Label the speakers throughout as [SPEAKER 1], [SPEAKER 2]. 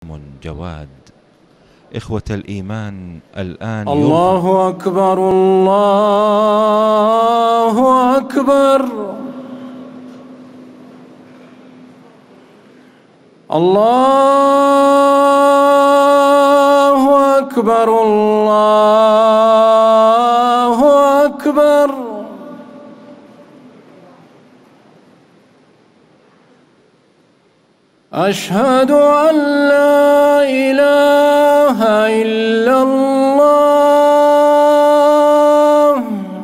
[SPEAKER 1] كريم جواد. إخوة الإيمان، الآن
[SPEAKER 2] الله أكبر الله أكبر الله أكبر الله أكبر. أشهد أن لا إله إلا الله.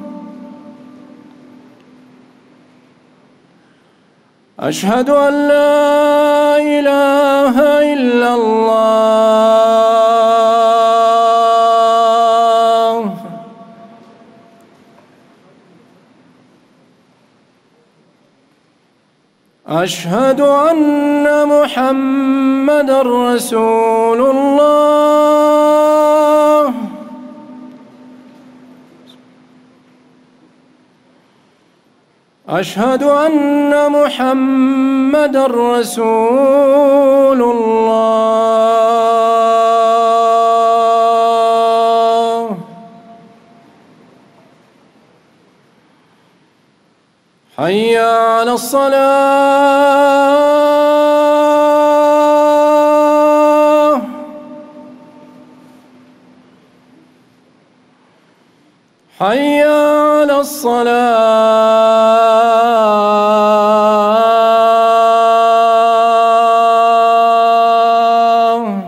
[SPEAKER 2] أشهد أن لا إله إلا الله. أشهد أن محمدًا رسول الله. أشهد أن محمدًا رسول الله. حي على الصلاة. حي على الصلاة.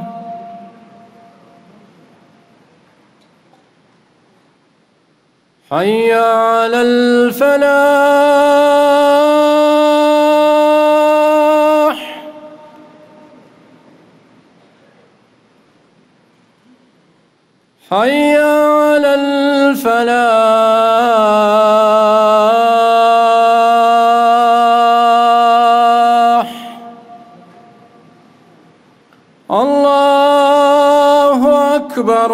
[SPEAKER 2] حي على الفلاح. حي على الفلاح. الله أكبر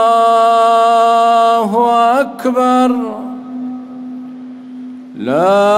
[SPEAKER 2] الله أكبر. لا